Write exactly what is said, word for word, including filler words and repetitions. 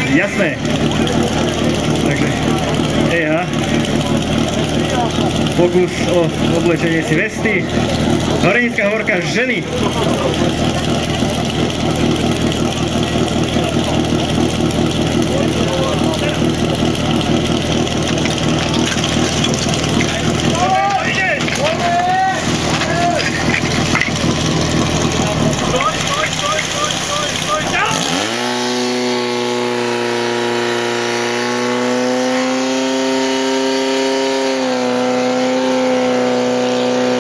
jasné. Takže, eha. Pokus o oblečenie si vesty. Horenická hovorka ženy.